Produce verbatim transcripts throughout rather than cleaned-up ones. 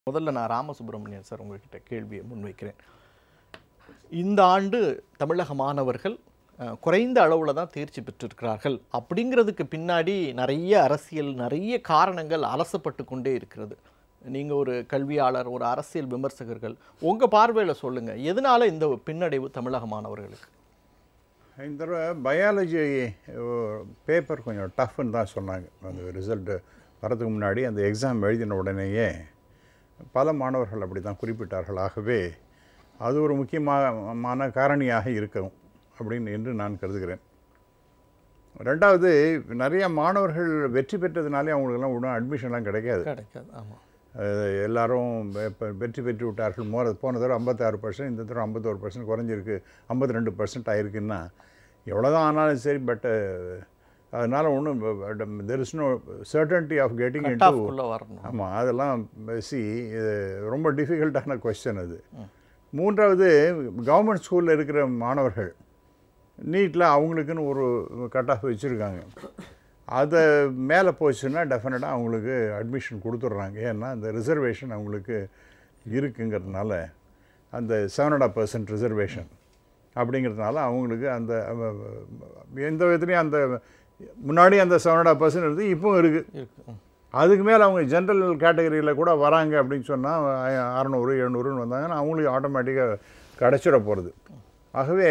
முதல்ல நான் ராமசுப்ரமணியன் சார் உங்ககிட்ட கேள்வியை முன்வைக்கிறேன். இந்த ஆண்டு தமிழக மாணவர்கள் குறைந்த அளவில் தான் தேர்ச்சி பெற்றிருக்கிறார்கள் அப்படிங்கிறதுக்கு பின்னாடி நிறைய அரசியல் நிறைய காரணங்கள் அலசப்பட்டு கொண்டே இருக்கிறது. நீங்கள் ஒரு கல்வியாளர், ஒரு அரசியல் விமர்சகர்கள், உங்கள் பார்வையில் சொல்லுங்கள், எதனால் இந்த பின்னடைவு தமிழக மாணவர்களுக்கு? இந்த தடவை பயாலஜி பேப்பர் கொஞ்சம் டஃப்னு தான் சொன்னாங்க. அந்த ரிசல்ட்டு வரதுக்கு முன்னாடி அந்த எக்ஸாம் எழுதின உடனேயே பல மாணவர்கள் அப்படி தான் குறிப்பிட்டார்கள். ஆகவே அது ஒரு முக்கியமான காரணியாக இருக்கும் அப்படின்னு என்று நான் கருதுகிறேன். ரெண்டாவது, நிறைய மாணவர்கள் வெற்றி பெற்றதுனாலே அவங்களுக்கெல்லாம் ஒன்றும் அட்மிஷன்லாம் கிடைக்காது கிடைக்காது ஆமாம். எல்லோரும் இப்போ வெற்றி பெற்று விட்டார்கள். மோர போன தடவை ஐம்பத்தாறு பர்சன்ட், இந்த தடவை ஐம்பத்தோரு பர்சன்ட் குறைஞ்சிருக்கு, ஐம்பத்தி ரெண்டு பர்சன்ட் ஆகிருக்குன்னா எவ்வளோதான் ஆனாலும் சரி. பட் அதனால் ஒன்றும் there is no certainty of getting into வரணும். ஆமாம், அதெல்லாம் சி இது ரொம்ப டிஃபிகல்ட்டான கொஸ்டின் அது. மூன்றாவது, கவர்மெண்ட் ஸ்கூலில் இருக்கிற மாணவர்கள் நீட்டில் அவங்களுக்குன்னு ஒரு கட் ஆஃப் வச்சுருக்காங்க. அதை மேலே போச்சுன்னா டெஃபினட்டாக அவங்களுக்கு அட்மிஷன் கொடுத்துட்றாங்க. ஏன்னா அந்த ரிசர்வேஷன் அவங்களுக்கு இருக்குங்கிறதுனால, அந்த seven and half percent reservation அப்படிங்கிறதுனால அவங்களுக்கு அந்த எந்த விதத்துலையும் அந்த முன்னாடி அந்த செவன் அண்ட் ஹாஃப் பர்சன்ட் இருக்குது, இப்போவும் இருக்குது. அதுக்கு மேலே அவங்க ஜென்ரல் கேட்டகரியில் கூட வராங்க அப்படின்னு சொன்னால் அறநூறு எழுநூறுன்னு வந்தாங்கன்னா அவங்களுக்கு ஆட்டோமேட்டிக்காக கிடச்சிட போகிறது. ஆகவே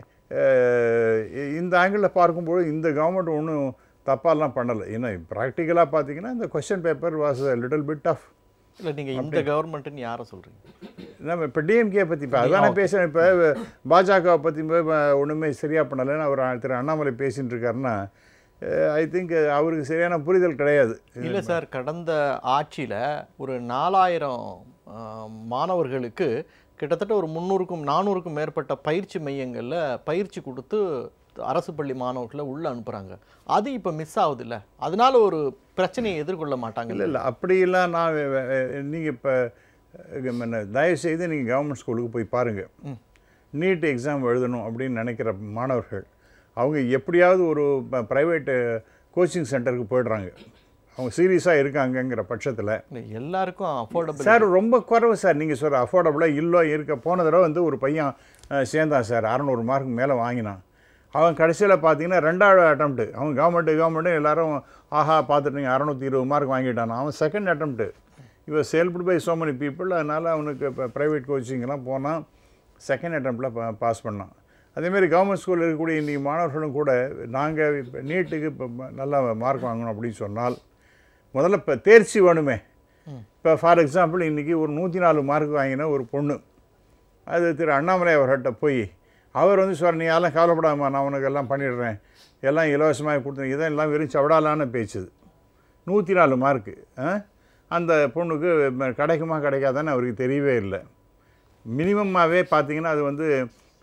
இந்த ஆங்கிளில் பார்க்கும்போது இந்த கவர்மெண்ட் ஒன்றும் தப்பாலாம் பண்ணலை. ஏன்னா ப்ராக்டிக்கலாக பார்த்தீங்கன்னா இந்த question paper was a little bit tough. இல்லை, நீங்கள் இந்த கவர்மெண்ட்டுன்னு யாரை சொல்கிறீங்க? நம்ம இப்போ டிஎம்கே பற்றி இப்போ அதான் நான் பேசுகிறேன். இப்போ பாஜகவை பற்றி ஒன்றுமே சரியாக பண்ணலைன்னு அவர் திரு அண்ணாமலை பேசிகிட்டு இருக்காருன்னா ஐ திங்க் அவருக்கு சரியான புரிதல் கிடையாது. இல்லை சார், கடந்த ஆட்சியில் ஒரு நாலாயிரம் மாணவர்களுக்கு கிட்டத்தட்ட ஒரு முந்நூறுக்கும் நானூறுக்கும் மேற்பட்ட பயிற்சி மையங்களில் பயிற்சி கொடுத்து அரசு பள்ளி மாணவர்களை உள்ளே அனுப்புகிறாங்க. அது இப்போ மிஸ் ஆகுது இல்லை? அதனால ஒரு பிரச்சனையை எதிர்கொள்ள மாட்டாங்க. இல்லை இல்லை அப்படியெல்லாம் நான் நீங்கள் இப்போ தயவுசெய்து நீங்கள் கவர்மெண்ட் ஸ்கூலுக்கு போய் பாருங்கள். நீட் எக்ஸாம் எழுதணும் அப்படின்னு நினைக்கிற மாணவர்கள் அவங்க எப்படியாவது ஒரு ப்ரைவேட்டு கோச்சிங் சென்டருக்கு போய்ட்றாங்க. அவங்க சீரியஸாக இருக்காங்கங்கிற பட்சத்தில் எல்லாருக்கும் அஃபோர்டபுள் சார் ரொம்ப குறைவு சார். நீங்கள் சொல்கிற அஃபோர்டபுளாக இல்லோ இருக்க. போன தடவை வந்து ஒரு பையன் சேர்ந்தான் சார், அறநூறு மார்க் மேலே வாங்கினான். அவன் கடைசியில் பார்த்தீங்கன்னா ரெண்டாவது அட்டம்ப்ட்டு, அவன் கவர்மெண்ட்டு கவர்மெண்ட்டு எல்லோரும் ஆஹா பார்த்துட்டீங்க அறநூற்றி இருபது மார்க் வாங்கிட்டான். அவன் செகண்ட் அட்டம்ப்ட்டு இவன் sailed by so many people. அதனால் அவனுக்கு இப்போ ப்ரைவேட் கோச்சிங்கெலாம் போனால் செகண்ட் அட்டம்ப்டில் பாஸ் பண்ணான். அதேமாரி கவர்மெண்ட் ஸ்கூலில் இருக்கக்கூடிய இன்றைக்கி மாணவர்களும் கூட நாங்கள் இப்போ நீட்டுக்கு இப்போ நல்லா மார்க் வாங்கணும் அப்படின்னு சொன்னால் முதல்ல இப்போ தேர்ச்சி வேணுமே. இப்போ ஃபார் எக்ஸாம்பிள் இன்றைக்கி ஒரு நூற்றி நாலு மார்க் வாங்கின ஒரு பொண்ணு, அது திரு அண்ணாமலை அவர்கிட்ட போய் அவர் வந்து சார் நீ எல்லாம் கவலைப்படாமா, நான் உனக்கு எல்லாம் பண்ணிடுறேன், எல்லாம் இலவசமாக கொடுத்துருங்க, இதான் எல்லாம் வெறும் சவடாலான பேச்சுது. நூற்றி நாலு மார்க்கு அந்த பொண்ணுக்கு கிடைக்குமா கிடைக்காதான்னு அவருக்கு தெரியவே இல்லை. மினிமமாகவே பார்த்திங்கன்னா அது வந்து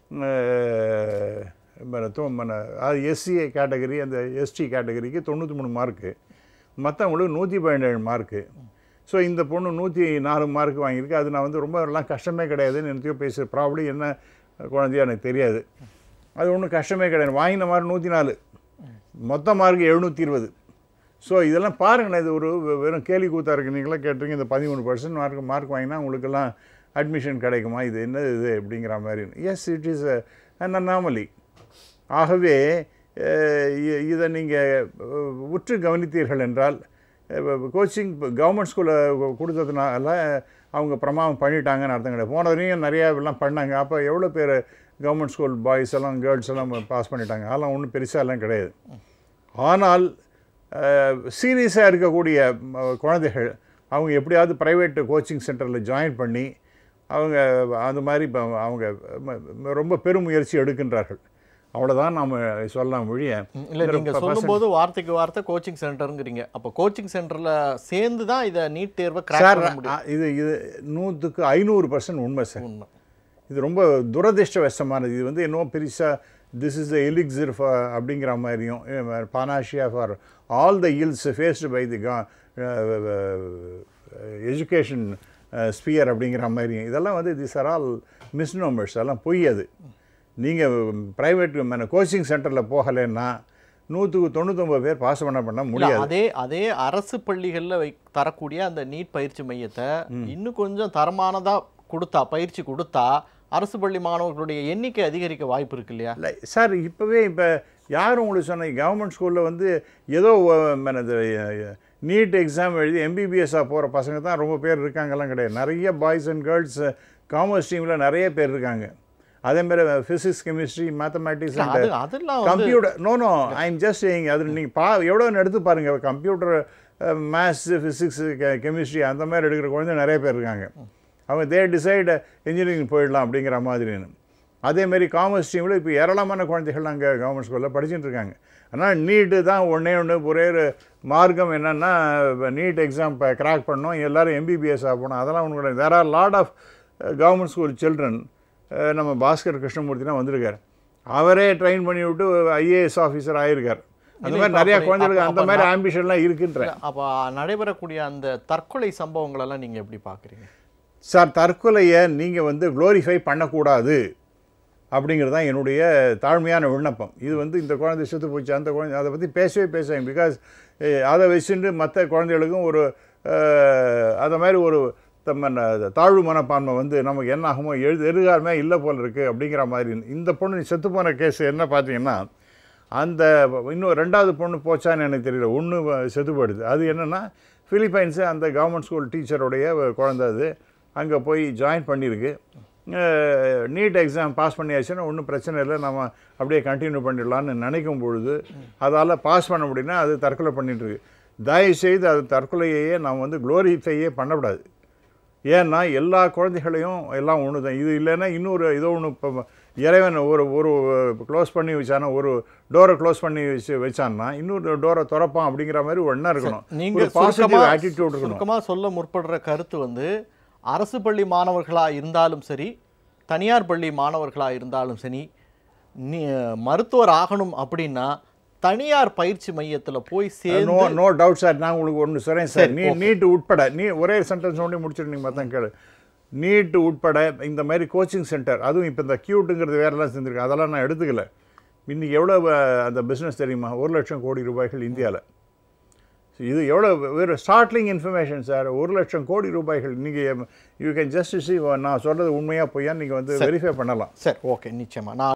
அது எஸ்சி கேட்டகரி, அந்த எஸ்டி கேட்டகரிக்கு தொண்ணூற்றி மூணு மார்க்கு, மற்றவங்களுக்கு நூற்றி பதினேழு மார்க்கு. ஸோ இந்த பொண்ணு நூற்றி நாலு மார்க் வாங்கியிருக்கு. அது நான் வந்து ரொம்ப எல்லாம் கஷ்டமே கிடையாதுன்னு எனத்தையோ பேசுகிற ப்ராப்ளம் என்ன குழந்தையா எனக்கு தெரியாது. அது ஒன்றும் கஷ்டமே கிடையாது. வாங்கின மார்க் நூற்றி நாலு, மொத்த மார்க் எழுநூற்றி இருபது. ஸோ இதெல்லாம் பாருங்களேன், இது ஒரு வெறும் கேலி கூத்தாக இருக்குது. நீங்களாம் கேட்டிருக்கீங்க இந்த பதிமூணு பர்சன்ட் மார்க் மார்க் வாங்கினா உங்களுக்கெல்லாம் அட்மிஷன் கிடைக்குமா, இது என்ன இது அப்படிங்கிற மாதிரி. Yes, it is an anomaly. ஆகவே இதை நீங்கள் உற்று கவனித்தீர்கள் என்றால் கோச்சிங் கவர்மெண்ட் ஸ்கூலில் கொடுத்ததுனால அவங்க பிரமாதம் பண்ணிட்டாங்கன்னு அர்த்தம் கிடையாது. போனதுலேயும் நிறையா எல்லாம் பண்ணாங்க. அப்போ எவ்வளோ பேர் கவர்மெண்ட் ஸ்கூல் பாய்ஸ் எல்லாம் கேர்ள்ஸ் எல்லாம் பாஸ் பண்ணிட்டாங்க. அதெல்லாம் ஒன்றும் பெருசாக எல்லாம் கிடையாது. ஆனால் சீரியஸாக இருக்கக்கூடிய குழந்தைகள் அவங்க எப்படியாவது ப்ரைவேட் கோச்சிங் சென்டரில் ஜாயின் பண்ணி அவங்க அந்த மாதிரி இப்போ அவங்க ரொம்ப பெரும் முயற்சி எடுக்கின்றார்கள். அவ்வளோதான் நாம் சொல்லலாம் மொழிய. இல்லை, நீங்கள் சொல்லும்போது வார்த்தைக்கு வார்த்தை கோச்சிங் சென்டருங்கிறீங்க. அப்போ கோச்சிங் சென்டரில் சேர்ந்து தான் இதை நீட் தேர்வை சார் இது இது நூற்றுக்கு ஐநூறு பர்சன்ட் உண்மை சார். உண்மை. இது ரொம்ப துரதிருஷ்டவசமானது. இது வந்து இன்னும் பெருசாக this is the elixir for அப்படிங்கிற மாதிரியும் panacea for all the ills faced by the education sphere அப்படிங்கிற மாதிரியும். இதெல்லாம் வந்து திஸ் ஆர் ஆல் மிஸ்நோமர்ஸ். அதெல்லாம் பொய். அது நீங்கள் ப்ரைவேட் கோச்சிங் சென்டரில் போகலைன்னா நூற்றுக்கு தொண்ணூத்தொம்பது பேர் பாஸ் பண்ண பண்ண முடியாது. அதே அதே அரசு பள்ளிகளில் வை தரக்கூடிய அந்த நீட் பயிற்சி மையத்தை இன்னும் கொஞ்சம் தரமானதாக கொடுத்தா பயிற்சி கொடுத்தா அரசு பள்ளி மாணவர்களுடைய எண்ணிக்கை அதிகரிக்க வாய்ப்பு இருக்கு இல்லையா? இல்லை சார், இப்போவே இப்போ யாரும் உங்களுக்கு சொன்ன கவர்மெண்ட் ஸ்கூலில் வந்து ஏதோ நீட் எக்ஸாம் எழுதி எம்பிபிஎஸ்ஸாக போகிற பசங்க தான் ரொம்ப பேர் இருக்காங்கலாம் கிடையாது. நிறைய பாய்ஸ் அண்ட் கேர்ள்ஸ் காமர்ஸ் டீமில் நிறைய பேர் இருக்காங்க. அதே மாதிரி physics, chemistry, mathematics and computer. No no I am just saying. அது நீங்கள் பா எவ்வளோன்னு எடுத்து பாருங்கள். கம்ப்யூட்டர், மேத்ஸ், ஃபிசிக்ஸு, கெமிஸ்ட்ரி அந்த மாதிரி எடுக்கிற குழந்தை நிறைய பேர் இருக்காங்க. அவங்க தே டிசைடு இன்ஜினியரிங் போயிடலாம் அப்படிங்கிற மாதிரின்னு. அதேமாரி காமர்ஸ் டீமில் இப்போ ஏராளமான குழந்தைகள் அங்கே கவர்மெண்ட் ஸ்கூலில் படிச்சுட்டு இருக்காங்க. ஆனால் நீட்டு தான் ஒன்றே ஒன்று ஒரே ஒரு மார்க்கம் என்னென்னா நீட் எக்ஸாம் இப்போ கிராக் பண்ணோம், எல்லோரும் எம்பிபிஎஸ் ஆகணும். அதெல்லாம் உங்களோட there are lot of government school children. நம்ம பாஸ்கர் கிருஷ்ணமூர்த்தினா வந்திருக்கார், அவரே ட்ரெயின் பண்ணி விட்டு ஐஏஎஸ் ஆஃபீஸர் ஆகியிருக்கார். அந்த மாதிரி நிறையா குழந்தைகளுக்கு அந்த மாதிரி ஆம்பிஷன்லாம் இருக்குன்ற. அப்போ நடைபெறக்கூடிய அந்த தற்கொலை சம்பவங்களெல்லாம் நீங்கள் எப்படி பார்க்குறீங்க சார்? தற்கொலையை நீங்கள் வந்து க்ளோரிஃபை பண்ணக்கூடாது அப்படிங்கிறது தான் என்னுடைய தாழ்மையான விண்ணப்பம். இது வந்து இந்த குழந்தை செத்து போச்சு, அந்த குழந்தை அதை பற்றி பேசவே பேசுவேன். பிகாஸ் அதை வச்சுட்டு மற்ற குழந்தைகளுக்கும் ஒரு அதை மாதிரி ஒரு தாழ்வு மனப்பான்மை வந்து நமக்கு என்ன ஆகுமோ எழுது எதிர்காலமே இல்லை போல் இருக்குது அப்படிங்கிற மாதிரி. இந்த பொண்ணு செத்து போன கேஸ் என்ன பார்த்தீங்கன்னா, அந்த இன்னும் ரெண்டாவது பொண்ணு போச்சான்னு எனக்கு தெரியல, ஒன்று செத்து போயிடுது. அது என்னென்னா ஃபிலிப்பைன்ஸு அந்த கவர்மெண்ட் ஸ்கூல் டீச்சருடைய குழந்தை. அது அங்கே போய் ஜாயின் பண்ணியிருக்கு. நீட் எக்ஸாம் பாஸ் பண்ணியாச்சுன்னா ஒன்றும் பிரச்சனை இல்லை, நம்ம அப்படியே கண்டினியூ பண்ணிடலான்னு நினைக்கும் பொழுது அதால் பாஸ் பண்ண முடியும்னா அது தற்கொலை பண்ணிட்டுருக்கு. தயவுசெய்து அது தற்கொலையே நம்ம வந்து க்ளோரிஃபையே பண்ணக்கூடாது. ஏன்னா எல்லா குழந்தைகளையும் எல்லாம் ஒன்று தான். இது இல்லைன்னா இன்னொரு ஏதோ ஒன்று இப்போ இறைவன் ஒரு ஒரு க்ளோஸ் பண்ணி வச்சானா, ஒரு டோரை க்ளோஸ் பண்ணி வச்சு வச்சான்னா இன்னொரு டோரை திறப்பான் அப்படிங்கிற மாதிரி ஒன்றா இருக்கணும். நீங்கள் பாசிட்டிவ் ஆட்டிடியூட் இருக்கணும். சுருக்கமாக சொல்ல முற்படுற கருத்து வந்து அரசு பள்ளி மாணவர்களாக இருந்தாலும் சரி, தனியார் பள்ளி மாணவர்களாக இருந்தாலும் சரி, நீ மருத்துவர் ஆகணும் அப்படின்னா தனியார் பயிற்சி மையத்தில் போய் சேர்ந்து நோ நோ டவுட் சார். நான் உங்களுக்கு ஒன்று சொல்கிறேன் சார். நீ நீட்டு உட்பட நீ ஒரே சென்டென்ஸ் ஒன்றே முடிச்சுட்டு நீங்கள் பார்த்தா கேளு. நீட்டு உட்பட இந்த மாதிரி கோச்சிங் சென்டர், அதுவும் இப்போ இந்த கியூட்டுங்கிறது வேறெல்லாம் செஞ்சுருக்கேன், அதெல்லாம் நான் எடுத்துக்கல. இன்றைக்கி எவ்வளோ அந்த பிஸ்னஸ் தெரியுமா? ஒரு லட்சம் கோடி ரூபாய்கள் இந்தியாவில். இது எவ்வளோ வேறு ஸ்டார்ட்லிங் இன்ஃபர்மேஷன் சார். ஒரு லட்சம் கோடி ரூபாய்கள். நீங்கள் யூ கேன் ஜஸ்ட் சி நான் சொல்கிறது உண்மையாக பொய்யான்னு நீங்கள் வந்து வெரிஃபை பண்ணலாம். சார் ஓகே, நிச்சயமாக நான்